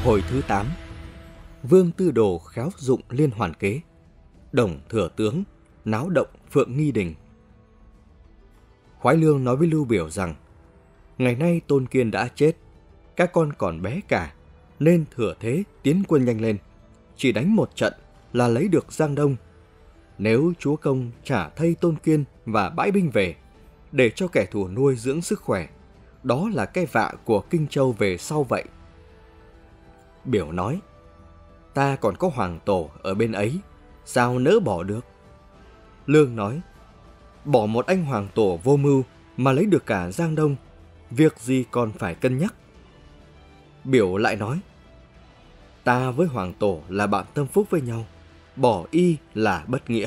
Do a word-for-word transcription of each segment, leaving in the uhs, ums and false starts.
Hồi thứ tám. Vương Tư Đồ khéo dụng liên hoàn kế. Đồng thừa tướng náo động Phượng Nghi Đình. Khoái Lương nói với Lưu Biểu rằng ngày nay Tôn Kiên đã chết, các con còn bé cả, nên thừa thế tiến quân nhanh lên, chỉ đánh một trận là lấy được Giang Đông. Nếu chúa công trả thây Tôn Kiên và bãi binh về, để cho kẻ thù nuôi dưỡng sức khỏe, đó là cái vạ của Kinh Châu về sau vậy. Biểu nói, ta còn có hoàng tổ ở bên ấy, sao nỡ bỏ được? Lương nói, bỏ một anh hoàng tổ vô mưu mà lấy được cả Giang Đông, việc gì còn phải cân nhắc? Biểu lại nói, ta với hoàng tổ là bạn tâm phúc với nhau, bỏ y là bất nghĩa.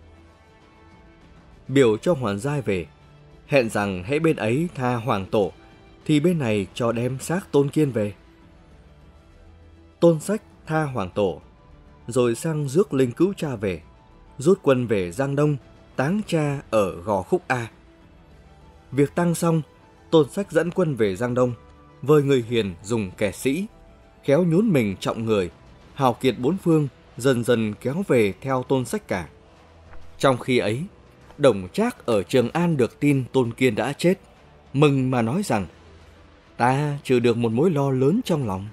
Biểu cho Hoàn Giai về, hẹn rằng hễ bên ấy tha hoàng tổ, thì bên này cho đem xác Tôn Kiên về. Tôn Sách tha hoàng tổ, rồi sang rước Linh cứu cha về, rút quân về Giang Đông, táng cha ở Gò Khúc A. Việc tang xong, Tôn Sách dẫn quân về Giang Đông, vời người hiền dùng kẻ sĩ, khéo nhún mình trọng người, hào kiệt bốn phương dần dần kéo về theo Tôn Sách cả. Trong khi ấy, Đồng Trác ở Trường An được tin Tôn Kiên đã chết, mừng mà nói rằng, ta trừ được một mối lo lớn trong lòng.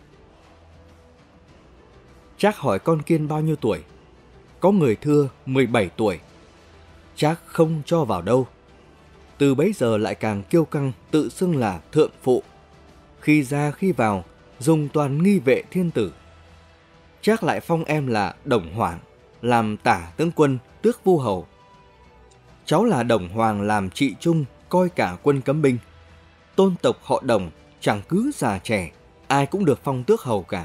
Trác hỏi con Kiên bao nhiêu tuổi, có người thưa mười bảy tuổi. Trác không cho vào đâu. Từ bấy giờ lại càng kiêu căng, tự xưng là thượng phụ, khi ra khi vào dùng toàn nghi vệ thiên tử. Trác lại phong em là Đồng Hoàng, làm tả tướng quân, tước vu hầu. Cháu là Đồng Hoàng làm trị trung, coi cả quân cấm binh. Tôn tộc họ Đồng, chẳng cứ già trẻ, ai cũng được phong tước hầu cả.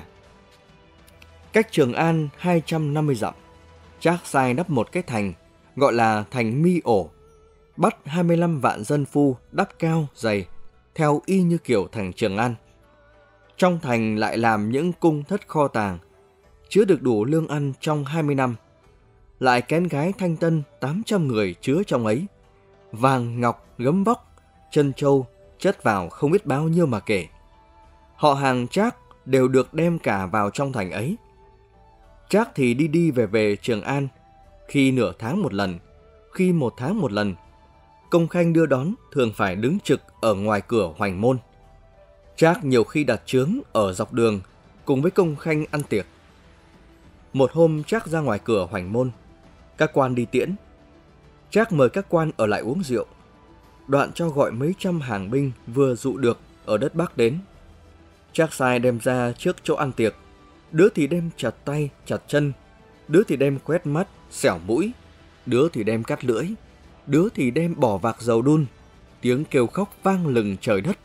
Cách Trường An hai trăm năm mươi dặm, Trác sai đắp một cái thành, gọi là thành Mi Ổ, bắt hai mươi lăm vạn dân phu đắp cao, dày, theo y như kiểu thành Trường An. Trong thành lại làm những cung thất kho tàng, chứa được đủ lương ăn trong hai mươi năm. Lại kén gái thanh tân tám trăm người chứa trong ấy. Vàng, ngọc, gấm vóc, trân châu chất vào không biết bao nhiêu mà kể. Họ hàng Trác đều được đem cả vào trong thành ấy. Trác thì đi đi về về Trường An, khi nửa tháng một lần, khi một tháng một lần. Công khanh đưa đón thường phải đứng trực ở ngoài cửa Hoành Môn. Trác nhiều khi đặt trướng ở dọc đường cùng với công khanh ăn tiệc. Một hôm Trác ra ngoài cửa Hoành Môn, các quan đi tiễn. Trác mời các quan ở lại uống rượu, đoạn cho gọi mấy trăm hàng binh vừa dụ được ở đất Bắc đến. Trác sai đem ra trước chỗ ăn tiệc, đứa thì đem chặt tay, chặt chân, đứa thì đem quét mắt, xẻo mũi, đứa thì đem cắt lưỡi, đứa thì đem bỏ vạc dầu đun, tiếng kêu khóc vang lừng trời đất.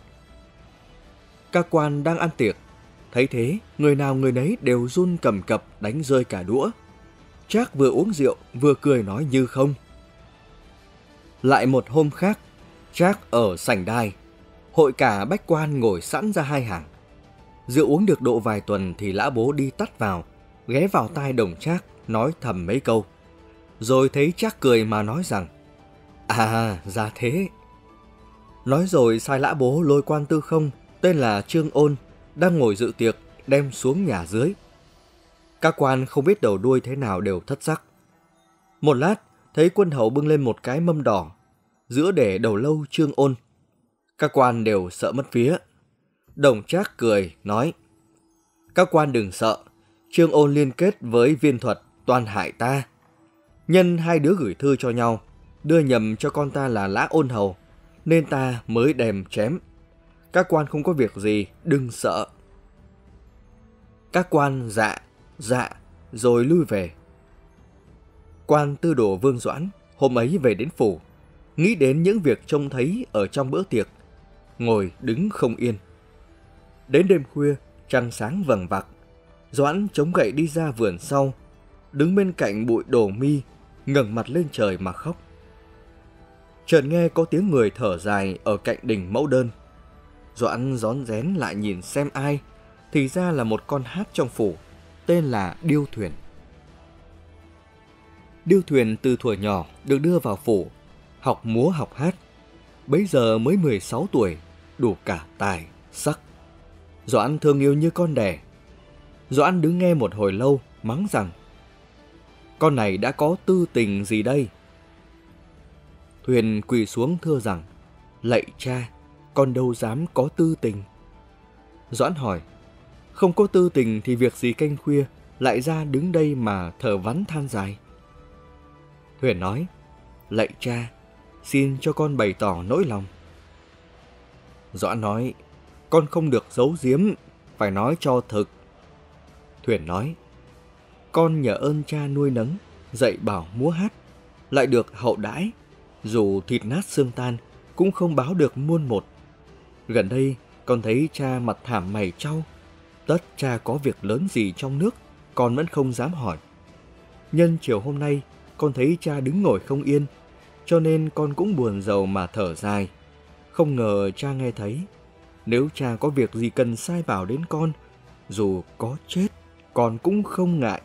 Các quan đang ăn tiệc, thấy thế, người nào người nấy đều run cầm cập đánh rơi cả đũa. Trác vừa uống rượu, vừa cười nói như không. Lại một hôm khác, Trác ở sảnh đài, hội cả bách quan ngồi sẵn ra hai hàng. Rượu uống được độ vài tuần thì Lã Bố đi tắt vào, ghé vào tai Đồng Trác nói thầm mấy câu. Rồi thấy Trác cười mà nói rằng, à, ra thế. Nói rồi sai Lã Bố lôi quan tư không, tên là Trương Ôn, đang ngồi dự tiệc, đem xuống nhà dưới. Các quan không biết đầu đuôi thế nào đều thất sắc. Một lát, thấy quân hầu bưng lên một cái mâm đỏ, giữa để đầu lâu Trương Ôn. Các quan đều sợ mất vía. Đồng Trác cười, nói, các quan đừng sợ, Trương Ôn liên kết với Viên Thuật toan hại ta. Nhân hai đứa gửi thư cho nhau, đưa nhầm cho con ta là Lã Ôn Hầu, nên ta mới đem chém. Các quan không có việc gì, đừng sợ. Các quan dạ, dạ, rồi lui về. Quan Tư Đồ Vương Doãn hôm ấy về đến phủ, nghĩ đến những việc trông thấy ở trong bữa tiệc, ngồi đứng không yên. Đến đêm khuya, trăng sáng vầng vặc, Doãn chống gậy đi ra vườn sau, đứng bên cạnh bụi đồ mi, ngẩng mặt lên trời mà khóc. Chợt nghe có tiếng người thở dài ở cạnh đình mẫu đơn. Doãn rón rén lại nhìn xem ai, thì ra là một con hát trong phủ, tên là Điêu Thuyền. Điêu Thuyền từ thuở nhỏ được đưa vào phủ, học múa học hát. Bấy giờ mới mười sáu tuổi, đủ cả tài, sắc. Doãn thương yêu như con đẻ. Doãn đứng nghe một hồi lâu, mắng rằng: con này đã có tư tình gì đây? Thuyền quỳ xuống thưa rằng: lạy cha, con đâu dám có tư tình. Doãn hỏi: không có tư tình thì việc gì canh khuya lại ra đứng đây mà thở vắn than dài? Thuyền nói: lạy cha, xin cho con bày tỏ nỗi lòng. Doãn nói: con không được giấu giếm, phải nói cho thực. Thuyền nói: con nhờ ơn cha nuôi nấng, dạy bảo múa hát, lại được hậu đãi, dù thịt nát xương tan cũng không báo được muôn một. Gần đây con thấy cha mặt thảm mày trau, tất cha có việc lớn gì trong nước, con vẫn không dám hỏi. Nhân chiều hôm nay con thấy cha đứng ngồi không yên, cho nên con cũng buồn rầu mà thở dài. Không ngờ cha nghe thấy. Nếu cha có việc gì cần sai bảo đến con, dù có chết, con cũng không ngại.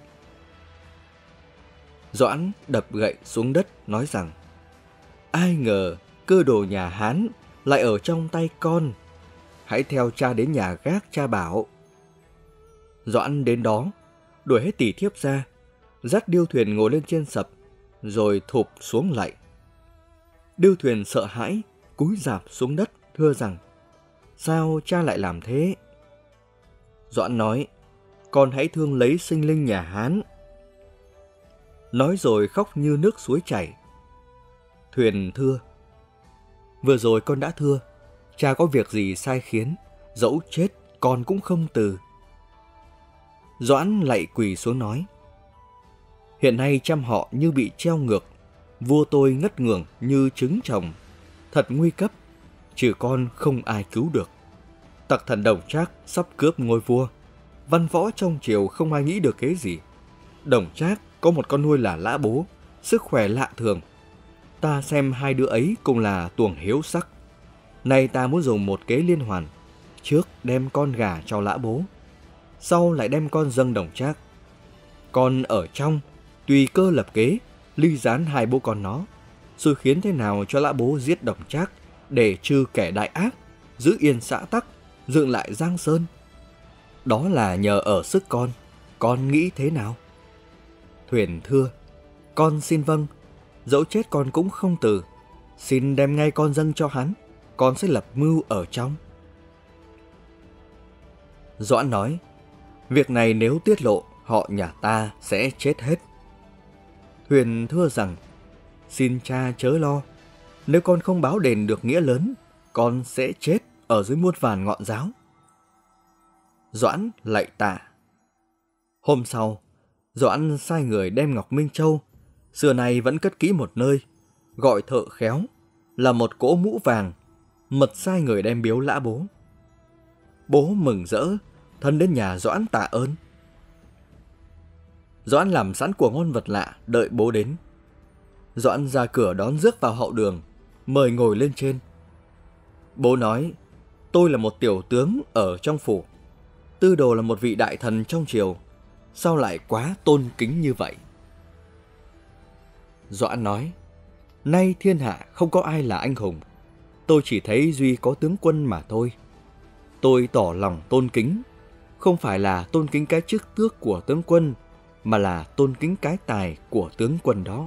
Doãn đập gậy xuống đất nói rằng: ai ngờ cơ đồ nhà Hán lại ở trong tay con. Hãy theo cha đến nhà gác cha bảo. Doãn đến đó, đuổi hết tỳ thiếp ra, dắt điêu thuyền ngồi lên trên sập, rồi thụp xuống lạy. Điêu thuyền sợ hãi, cúi rạp xuống đất, thưa rằng: sao cha lại làm thế? Doãn nói: con hãy thương lấy sinh linh nhà Hán. Nói rồi khóc như nước suối chảy. Thuyền thưa: vừa rồi con đã thưa, cha có việc gì sai khiến, dẫu chết con cũng không từ. Doãn lạy quỳ xuống nói: hiện nay trăm họ như bị treo ngược, vua tôi ngất ngưởng như trứng chồng, thật nguy cấp, trừ con không ai cứu được. Tặc thần Đồng Trác sắp cướp ngôi vua, văn võ trong triều không ai nghĩ được kế gì. Đồng Trác có một con nuôi là Lã Bố, sức khỏe lạ thường. Ta xem hai đứa ấy cùng là tuồng hiếu sắc. Nay ta muốn dùng một kế liên hoàn, trước đem con gà cho Lã Bố, sau lại đem con dâng Đồng Trác. Con ở trong tùy cơ lập kế, ly gián hai bố con nó, rồi khiến thế nào cho Lã Bố giết Đồng Trác để trừ kẻ đại ác, giữ yên xã tắc, dựng lại Giang Sơn. Đó là nhờ ở sức con, con nghĩ thế nào? Thuyền thưa: con xin vâng, dẫu chết con cũng không từ. Xin đem ngay con dâng cho hắn, con sẽ lập mưu ở trong. Doãn nói: việc này nếu tiết lộ, họ nhà ta sẽ chết hết. Thuyền thưa rằng: xin cha chớ lo, nếu con không báo đền được nghĩa lớn, con sẽ chết ở dưới muôn vàn ngọn giáo. Doãn lạy tạ. Hôm sau, Doãn sai người đem Ngọc Minh Châu, xưa nay vẫn cất kỹ một nơi, gọi thợ khéo, là một cỗ mũ vàng, mật sai người đem biếu Lã Bố. Bố mừng rỡ, thân đến nhà Doãn tạ ơn. Doãn làm sẵn của ngon vật lạ, đợi bố đến. Doãn ra cửa đón rước vào hậu đường, mời ngồi lên trên. Bố nói: tôi là một tiểu tướng ở trong phủ, Tư Đồ là một vị đại thần trong triều, sao lại quá tôn kính như vậy? Doãn nói: nay thiên hạ không có ai là anh hùng, tôi chỉ thấy duy có tướng quân mà thôi. Tôi tỏ lòng tôn kính, không phải là tôn kính cái chức tước của tướng quân, mà là tôn kính cái tài của tướng quân đó.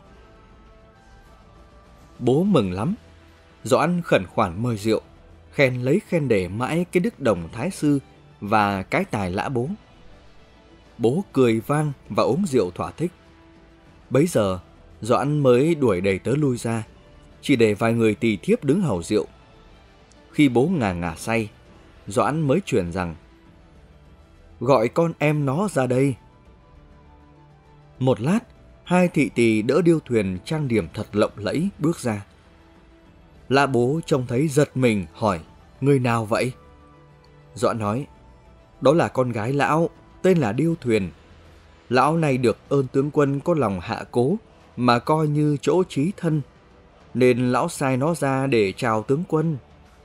Bố mừng lắm. Doãn khẩn khoản mời rượu, khen lấy khen để mãi cái đức Đồng Thái Sư và cái tài Lã Bố. Bố cười vang và uống rượu thỏa thích. Bấy giờ Doãn mới đuổi đầy tớ lui ra, chỉ để vài người tỳ thiếp đứng hầu rượu. Khi bố ngà ngà say, Doãn mới truyền rằng: gọi con em nó ra đây. Một lát, hai thị tỳ đỡ điêu thuyền trang điểm thật lộng lẫy bước ra. Lã Bố trông thấy giật mình hỏi: người nào vậy? Doãn nói: đó là con gái lão, tên là Điêu Thuyền. Lão này được ơn tướng quân có lòng hạ cố, mà coi như chỗ chí thân, nên lão sai nó ra để chào tướng quân.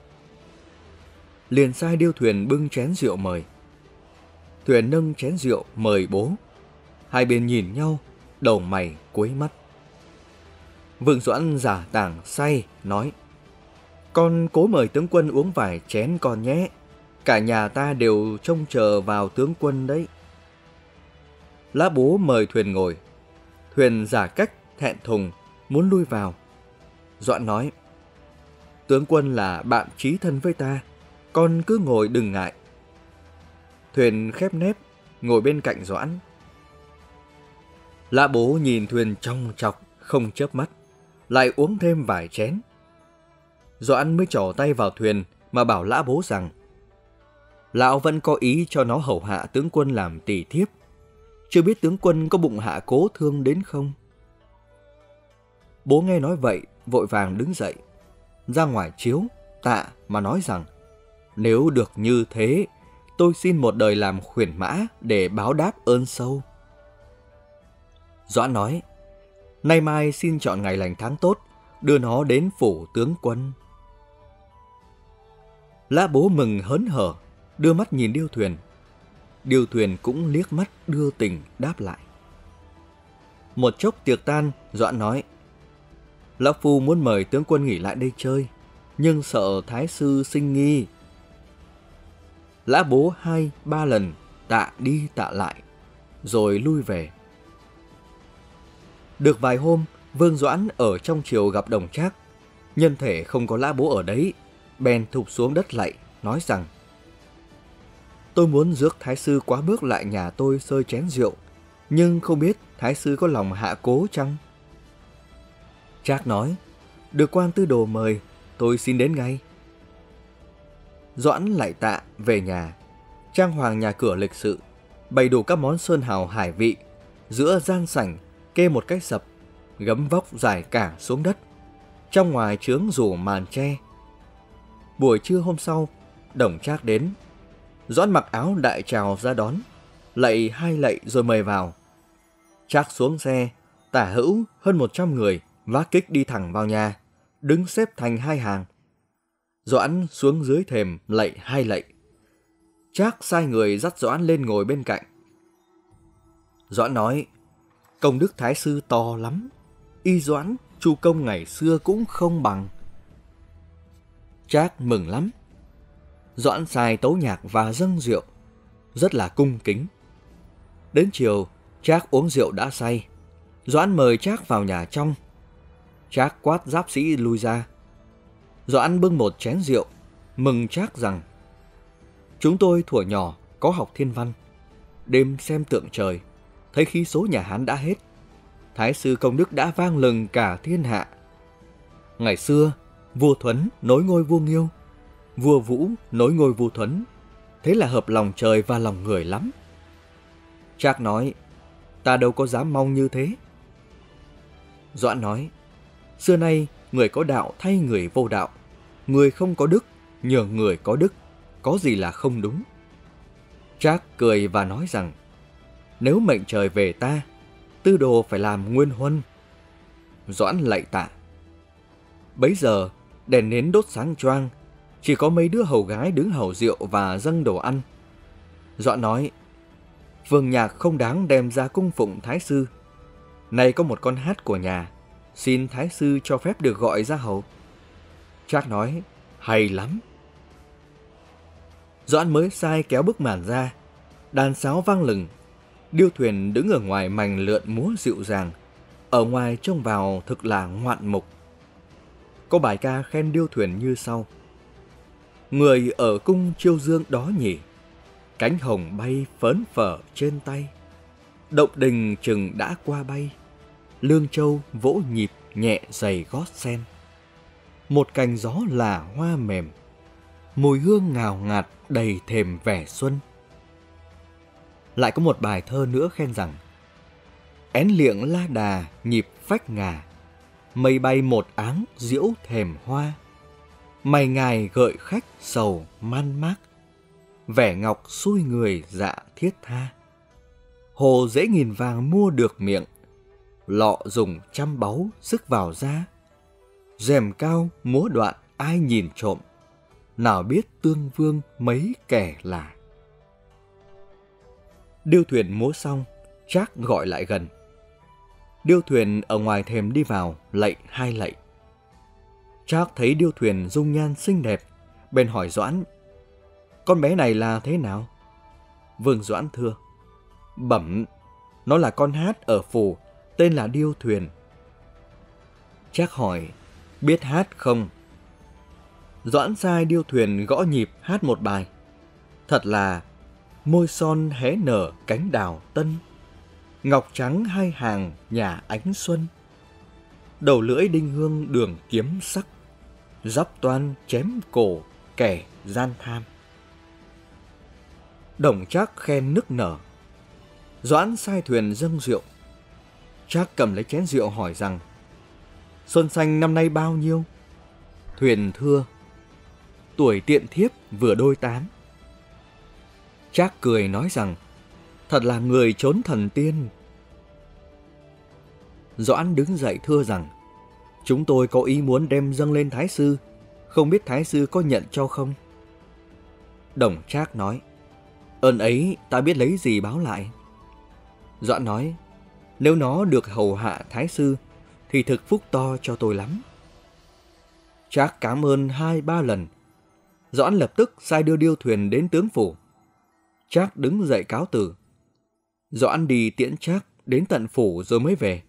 Liền sai Điêu Thuyền bưng chén rượu mời. Thuyền nâng chén rượu mời bố. Hai bên nhìn nhau, đầu mày cuối mắt. Vương Doãn giả tảng say nói: con cố mời tướng quân uống vài chén con nhé, cả nhà ta đều trông chờ vào tướng quân đấy. Lã Bố mời Thuyền ngồi. Thuyền giả cách thẹn thùng, muốn lui vào. Doãn nói: tướng quân là bạn chí thân với ta, con cứ ngồi đừng ngại. Thuyền khép nép, ngồi bên cạnh Doãn. Lã Bố nhìn Thuyền trong chọc, không chớp mắt, lại uống thêm vài chén. Doãn mới trỏ tay vào Thuyền mà bảo Lã Bố rằng lão vẫn có ý cho nó hầu hạ tướng quân làm tỳ thiếp, chưa biết tướng quân có bụng hạ cố thương đến không. Bố nghe nói vậy, vội vàng đứng dậy, ra ngoài chiếu, tạ mà nói rằng nếu được như thế, tôi xin một đời làm khuyển mã để báo đáp ơn sâu. Doãn nói: nay mai xin chọn ngày lành tháng tốt, đưa nó đến phủ tướng quân. Lã Bố mừng hớn hở, đưa mắt nhìn Điêu Thuyền. Điêu Thuyền cũng liếc mắt đưa tình đáp lại. Một chốc tiệc tan, Doãn nói: lão phu muốn mời tướng quân nghỉ lại đây chơi, nhưng sợ thái sư sinh nghi. Lã Bố hai ba lần tạ đi tạ lại, rồi lui về. Được vài hôm, Vương Doãn ở trong triều gặp Đồng Trác, nhân thể không có Lã Bố ở đấy, bèn thụp xuống đất lạy, nói rằng: tôi muốn rước thái sư quá bước lại nhà tôi sơi chén rượu, nhưng không biết thái sư có lòng hạ cố chăng? Trác nói: được quan tư đồ mời, tôi xin đến ngay. Doãn lại tạ về nhà, trang hoàng nhà cửa lịch sự, bày đủ các món sơn hào hải vị, giữa gian sảnh kê một cái sập, gấm vóc dài cả xuống đất, trong ngoài trướng rủ màn tre. Buổi trưa hôm sau, Đồng Trác đến. Doãn mặc áo đại trào ra đón, lạy hai lạy rồi mời vào. Trác xuống xe, tả hữu hơn một trăm người vác kích đi thẳng vào nhà, đứng xếp thành hai hàng. Doãn xuống dưới thềm lạy hai lạy. Trác sai người dắt Doãn lên ngồi bên cạnh. Doãn nói: công đức thái sư to lắm, y Doãn chu công ngày xưa cũng không bằng. Trác mừng lắm. Doãn sai tấu nhạc và dâng rượu, rất là cung kính. Đến chiều, Trác uống rượu đã say. Doãn mời Trác vào nhà trong. Trác quát giáp sĩ lui ra. Doãn bưng một chén rượu, mừng Trác rằng: chúng tôi thuở nhỏ có học thiên văn, đêm xem tượng trời, thấy khí số nhà Hán đã hết, thái sư công đức đã vang lừng cả thiên hạ. Ngày xưa, vua Thuấn nối ngôi vua Nghiêu, vua Vũ nối ngôi vua Thuấn, thế là hợp lòng trời và lòng người lắm. Trác nói: ta đâu có dám mong như thế. Doãn nói: xưa nay người có đạo thay người vô đạo, người không có đức nhờ người có đức, có gì là không đúng. Trác cười và nói rằng: nếu mệnh trời về ta, tư đồ phải làm nguyên huân. Doãn lạy tạ. Bấy giờ đèn nến đốt sáng choang, chỉ có mấy đứa hầu gái đứng hầu rượu và dâng đồ ăn. Doãn nói: vương nhạc không đáng đem ra cung phụng thái sư. Này có một con hát của nhà, xin thái sư cho phép được gọi ra hầu. Trác nói: hay lắm. Doãn mới sai kéo bức màn ra, đàn sáo vang lừng. Điêu Thuyền đứng ở ngoài mành lượn múa dịu dàng, ở ngoài trông vào thực là ngoạn mục. Có bài ca khen Điêu Thuyền như sau: người ở cung chiêu dương đó nhỉ, cánh hồng bay phớn phở trên tay, động đình chừng đã qua bay, lương châu vỗ nhịp nhẹ giày gót sen. Một cành gió là hoa mềm, mùi hương ngào ngạt đầy thềm vẻ xuân. Lại có một bài thơ nữa khen rằng: én liệng la đà nhịp phách ngà, mây bay một áng diễu thềm hoa, mày ngài gợi khách sầu man mác, vẻ ngọc xui người dạ thiết tha. Hồ dễ nghìn vàng mua được miệng, lọ dùng trăm báu sức vào da. Rèm cao múa đoạn ai nhìn trộm, nào biết tương vương mấy kẻ là. Điêu Thuyền múa xong, Trác gọi lại gần. Điêu Thuyền ở ngoài thềm đi vào, lạy hai lạy. Trác thấy Điêu Thuyền dung nhan xinh đẹp, bèn hỏi Doãn: con bé này là thế nào? Vương Doãn thưa: bẩm, Nó là con hát ở phủ, tên là Điêu Thuyền. Trác hỏi, biết hát không? Doãn sai Điêu Thuyền gõ nhịp hát một bài. Thật là môi son hé nở cánh đào tân, ngọc trắng hai hàng nhà ánh xuân. Đầu lưỡi đinh hương đường kiếm sắc, giáp toan chém cổ kẻ gian tham. Đồng Trác khen nức nở. Doãn sai thuyền dâng rượu. Trác cầm lấy chén rượu hỏi rằng, Xuân Xanh năm nay bao nhiêu? Thuyền thưa, tuổi tiện thiếp vừa đôi tám. Trác cười nói rằng, thật là người trốn thần tiên. Doãn đứng dậy thưa rằng, chúng tôi có ý muốn đem dâng lên Thái sư, không biết Thái sư có nhận cho không? Đồng Trác nói, ơn ấy ta biết lấy gì báo lại. Doãn nói, nếu nó được hầu hạ Thái sư thì thực phúc to cho tôi lắm. Trác cảm ơn hai ba lần. Doãn lập tức sai đưa Điêu Thuyền đến tướng phủ. Trác đứng dậy cáo từ. Doãn đi tiễn Trác đến tận phủ rồi mới về.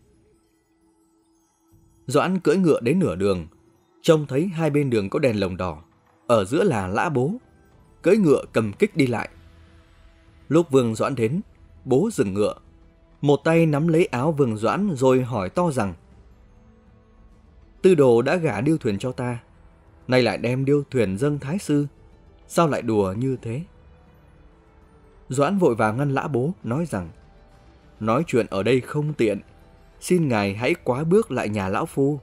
Doãn cưỡi ngựa đến nửa đường, trông thấy hai bên đường có đèn lồng đỏ, ở giữa là Lã Bố, cưỡi ngựa cầm kích đi lại. Lúc Vương Doãn đến, Bố dừng ngựa, một tay nắm lấy áo Vương Doãn rồi hỏi to rằng, Tư đồ đã gả Điêu Thuyền cho ta, nay lại đem Điêu Thuyền dâng Thái sư, sao lại đùa như thế? Doãn vội vàng ngăn Lã Bố, nói rằng, nói chuyện ở đây không tiện, xin ngài hãy quá bước lại nhà lão phu.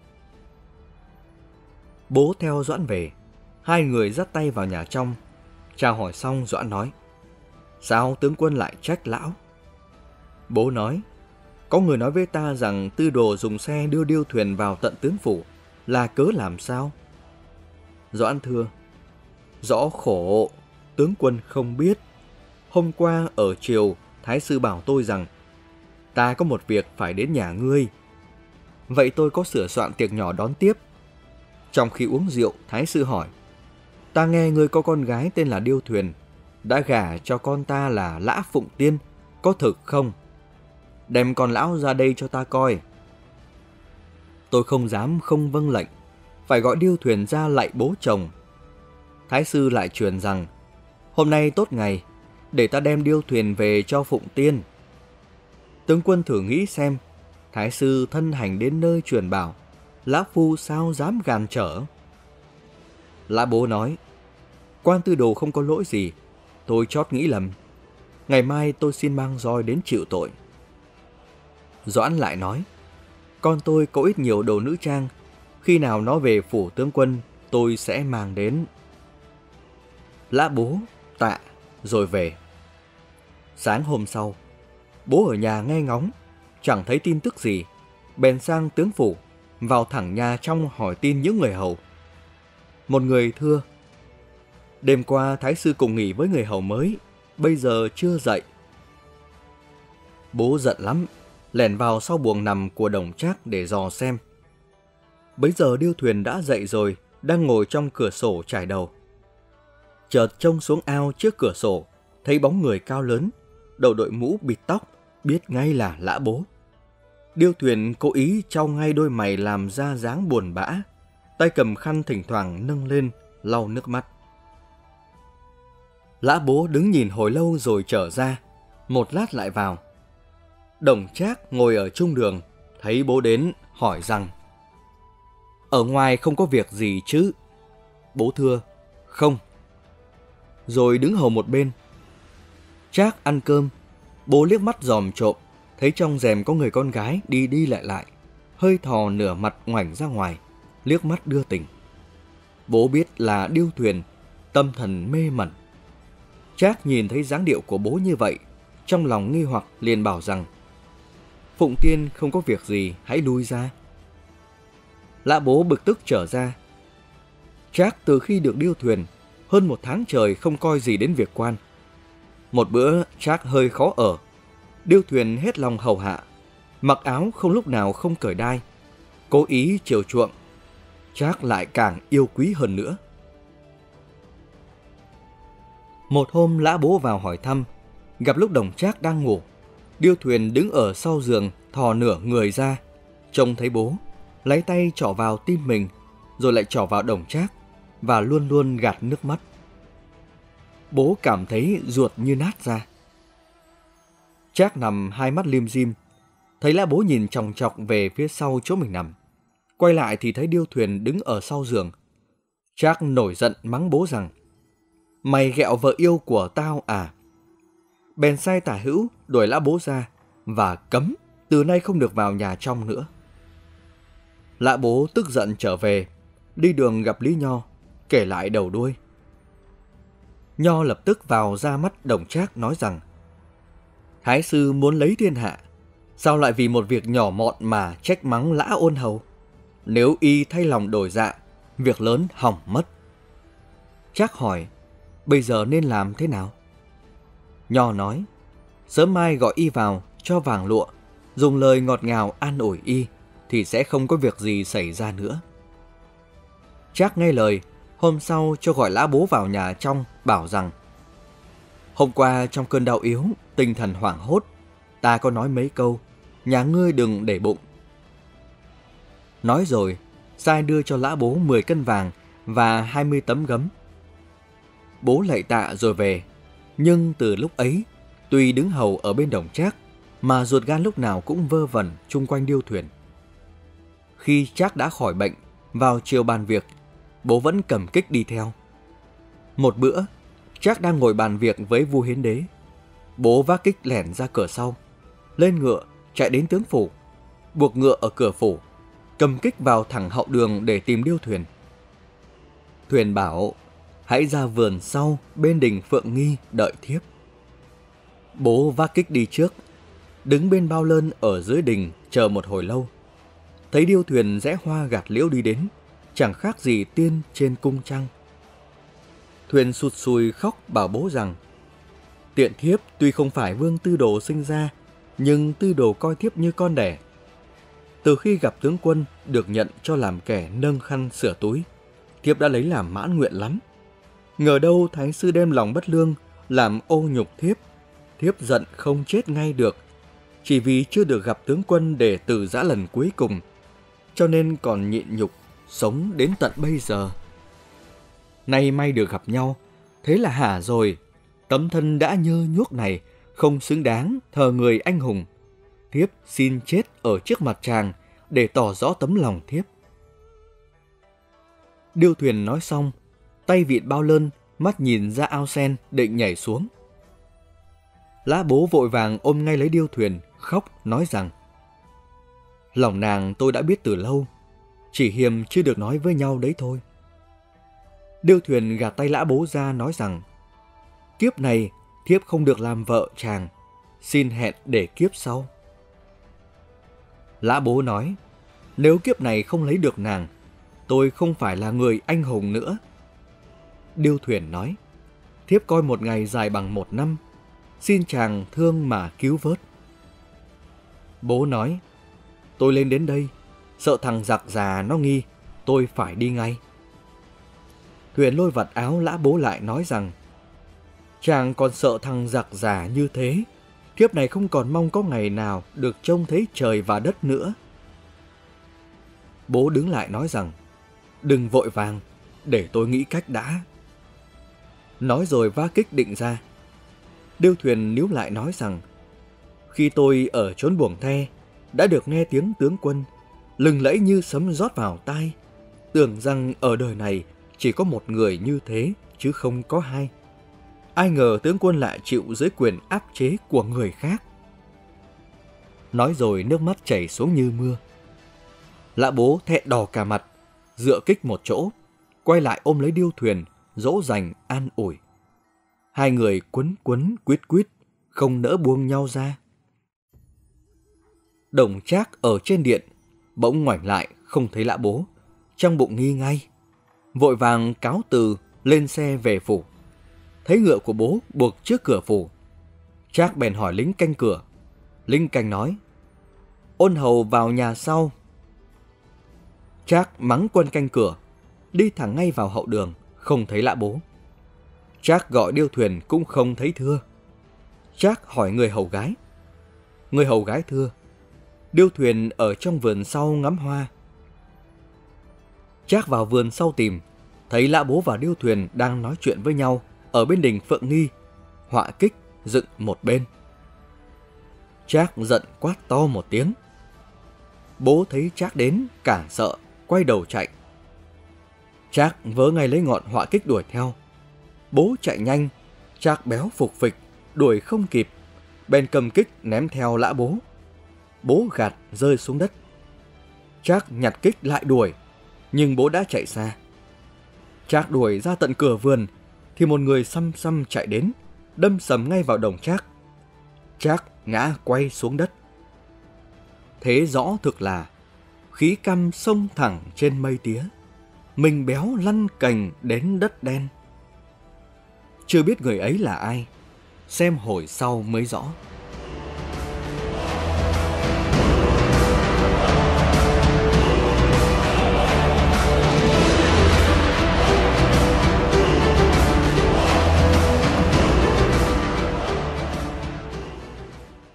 Bố theo Doãn về, hai người dắt tay vào nhà trong. Chào hỏi xong, Doãn nói, sao tướng quân lại trách lão? Bố nói, có người nói với ta rằng Tư đồ dùng xe đưa Điêu Thuyền vào tận tướng phủ, là cớ làm sao? Doãn thưa, rõ khổ, tướng quân không biết. Hôm qua ở triều, Thái sư bảo tôi rằng, ta có một việc phải đến nhà ngươi. Vậy tôi có sửa soạn tiệc nhỏ đón tiếp. Trong khi uống rượu, Thái sư hỏi, ta nghe ngươi có con gái tên là Điêu Thuyền, đã gả cho con ta là Lã Phụng Tiên, có thực không? Đem con lão ra đây cho ta coi. Tôi không dám không vâng lệnh, phải gọi Điêu Thuyền ra lạy bố chồng. Thái sư lại truyền rằng, hôm nay tốt ngày, để ta đem Điêu Thuyền về cho Phụng Tiên. Tướng quân thử nghĩ xem, Thái sư thân hành đến nơi truyền bảo, Lã phu sao dám gàn trở? Lã Bố nói, quan tư đồ không có lỗi gì, tôi chót nghĩ lầm. Ngày mai tôi xin mang roi đến chịu tội. Doãn lại nói, con tôi có ít nhiều đồ nữ trang, khi nào nó về phủ tướng quân, tôi sẽ mang đến. Lã Bố tạ rồi về. Sáng hôm sau, Bố ở nhà nghe ngóng, chẳng thấy tin tức gì, bèn sang tướng phủ, vào thẳng nhà trong hỏi tin những người hầu. Một người thưa, đêm qua Thái sư cùng nghỉ với người hầu mới, bây giờ chưa dậy. Bố giận lắm, lẻn vào sau buồng nằm của Đồng Trác để dò xem. Bấy giờ Điêu Thuyền đã dậy rồi, đang ngồi trong cửa sổ trải đầu. Chợt trông xuống ao trước cửa sổ, thấy bóng người cao lớn, đầu đội mũ bịt tóc, biết ngay là Lã Bố. Điêu Thuyền cố ý trao ngay đôi mày làm ra dáng buồn bã, tay cầm khăn thỉnh thoảng nâng lên, lau nước mắt. Lã Bố đứng nhìn hồi lâu rồi trở ra, một lát lại vào. Đồng Trác ngồi ở trung đường, thấy Bố đến, hỏi rằng, ở ngoài không có việc gì chứ? Bố thưa, không. Rồi đứng hầu một bên. Trác ăn cơm, Bố liếc mắt dòm trộm, thấy trong rèm có người con gái đi đi lại lại, hơi thò nửa mặt ngoảnh ra ngoài, liếc mắt đưa tình. Bố biết là Điêu Thuyền, tâm thần mê mẩn. Trác nhìn thấy dáng điệu của bố như vậy, trong lòng nghi hoặc liền bảo rằng, Phụng Tiên không có việc gì, hãy lui ra. Lã Bố bực tức trở ra. Trác từ khi được Điêu Thuyền, hơn một tháng trời không coi gì đến việc quan. Một bữa Trác hơi khó ở, Điêu Thuyền hết lòng hầu hạ, mặc áo không lúc nào không cởi đai, cố ý chiều chuộng. Trác lại càng yêu quý hơn nữa. Một hôm Lã Bố vào hỏi thăm, gặp lúc Đồng Trác đang ngủ. Điêu Thuyền đứng ở sau giường, thò nửa người ra, trông thấy bố, lấy tay trỏ vào tim mình, rồi lại trỏ vào Đồng Trác, và luôn luôn gạt nước mắt. Bố cảm thấy ruột như nát ra. Trác nằm hai mắt lim dim, thấy Lã Bố nhìn chòng chọc về phía sau chỗ mình nằm. Quay lại thì thấy Điêu Thuyền đứng ở sau giường. Trác nổi giận mắng bố rằng: "Mày ghẹo vợ yêu của tao à?" Bèn sai tả hữu đuổi Lã Bố ra và cấm từ nay không được vào nhà trong nữa. Lã Bố tức giận trở về, đi đường gặp Lý Nho, kể lại đầu đuôi. Nho lập tức vào ra mắt Đồng Trác nói rằng: "Thái sư muốn lấy thiên hạ, sao lại vì một việc nhỏ mọn mà trách mắng Lã Ôn Hầu? Nếu y thay lòng đổi dạ, việc lớn hỏng mất." Trác hỏi: "Bây giờ nên làm thế nào?" Nho nói: "Sớm mai gọi y vào, cho vàng lụa, dùng lời ngọt ngào an ủi y, thì sẽ không có việc gì xảy ra nữa." Trác nghe lời, hôm sau cho gọi Lã Bố vào nhà trong, bảo rằng: "Hôm qua trong cơn đau yếu, tinh thần hoảng hốt, ta có nói mấy câu, nhà ngươi đừng để bụng." Nói rồi, sai đưa cho Lã Bố mười cân vàng và hai mươi tấm gấm. Bố lạy tạ rồi về, nhưng từ lúc ấy, tuy đứng hầu ở bên Đồng Trác, mà ruột gan lúc nào cũng vơ vẩn chung quanh Điêu Thuyền. Khi Trác đã khỏi bệnh, vào chiều bàn việc, bố vẫn cầm kích đi theo. Một bữa, Trác đang ngồi bàn việc với vua Hiến Đế. Bố vác kích lẻn ra cửa sau, lên ngựa chạy đến tướng phủ, buộc ngựa ở cửa phủ, cầm kích vào thẳng hậu đường để tìm Điêu Thuyền. Thuyền bảo: "Hãy ra vườn sau bên đình Phượng Nghi đợi thiếp." Bố vác kích đi trước, đứng bên bao lơn ở dưới đình chờ một hồi lâu. Thấy Điêu Thuyền rẽ hoa gạt liễu đi đến, chẳng khác gì tiên trên cung trăng. Thuyền sụt sùi khóc bảo bố rằng: "Tiện thiếp tuy không phải Vương Tư Đồ sinh ra, nhưng Tư Đồ coi thiếp như con đẻ. Từ khi gặp tướng quân được nhận cho làm kẻ nâng khăn sửa túi, thiếp đã lấy làm mãn nguyện lắm. Ngờ đâu Thái sư đem lòng bất lương, làm ô nhục thiếp. Thiếp giận không chết ngay được, chỉ vì chưa được gặp tướng quân để từ giã lần cuối cùng, cho nên còn nhịn nhục, sống đến tận bây giờ. Nay may được gặp nhau, thế là hả rồi. Tấm thân đã nhơ nhuốc này không xứng đáng thờ người anh hùng. Thiếp xin chết ở trước mặt chàng để tỏ rõ tấm lòng thiếp." Điêu Thuyền nói xong, tay vịn bao lơn, mắt nhìn ra ao sen định nhảy xuống. Lã Bố vội vàng ôm ngay lấy Điêu Thuyền, khóc nói rằng: "Lòng nàng tôi đã biết từ lâu, chỉ hiềm chưa được nói với nhau đấy thôi." Điêu Thuyền gạt tay Lã Bố ra nói rằng: "Kiếp này thiếp không được làm vợ chàng, xin hẹn để kiếp sau." Lã Bố nói: "Nếu kiếp này không lấy được nàng, tôi không phải là người anh hùng nữa." Điêu Thuyền nói: "Thiếp coi một ngày dài bằng một năm, xin chàng thương mà cứu vớt." Bố nói: "Tôi lên đến đây, sợ thằng giặc già nó nghi, tôi phải đi ngay." Thuyền lôi vặt áo Lã Bố lại nói rằng: "Chàng còn sợ thằng giặc già như thế, thiếp này không còn mong có ngày nào được trông thấy trời và đất nữa." Bố đứng lại nói rằng: "Đừng vội vàng, để tôi nghĩ cách đã." Nói rồi vác kích định ra. Điêu Thuyền níu lại nói rằng: "Khi tôi ở chốn buồng the, đã được nghe tiếng tướng quân, lừng lẫy như sấm rót vào tai, tưởng rằng ở đời này chỉ có một người như thế, chứ không có hai. Ai ngờ tướng quân lại chịu dưới quyền áp chế của người khác." Nói rồi nước mắt chảy xuống như mưa. Lã Bố thẹn đỏ cả mặt, dựa kích một chỗ, quay lại ôm lấy Điêu Thuyền, dỗ dành an ủi. Hai người quấn quấn quýt quýt, không nỡ buông nhau ra. Đồng Trác ở trên điện, bỗng ngoảnh lại không thấy Lã Bố, trong bụng nghi ngay, vội vàng cáo từ lên xe về phủ. Thấy ngựa của bố buộc trước cửa phủ, Trác bèn hỏi lính canh cửa. Lính canh nói: "Ôn hầu vào nhà sau." Trác mắng quân canh cửa, đi thẳng ngay vào hậu đường, không thấy Lã Bố. Trác gọi Điêu Thuyền cũng không thấy thưa. Trác hỏi người hầu gái: Người hầu gái thưa: Điêu Thuyền ở trong vườn sau ngắm hoa. Trác vào vườn sau tìm, thấy Lã Bố và Điêu Thuyền đang nói chuyện với nhau ở bên đình Phượng Nghi, họa kích dựng một bên. Trác giận quát to một tiếng. Bố thấy Trác đến, càng sợ, quay đầu chạy. Trác vớ ngay lấy ngọn họa kích đuổi theo. Bố chạy nhanh, Trác béo phục phịch, đuổi không kịp, bèn cầm kích ném theo Lã Bố. Bố gạt rơi xuống đất. Trác nhặt kích lại đuổi, nhưng bố đã chạy xa. Trác đuổi ra tận cửa vườn thì một người xăm xăm chạy đến, đâm sầm ngay vào đồng Trác. Trác ngã quay xuống đất. Thế rõ thực là khí căm xông thẳng trên mây tía, mình béo lăn cành đến đất đen. Chưa biết người ấy là ai, xem hồi sau mới rõ.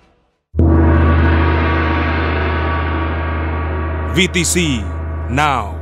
vê tê xê Now.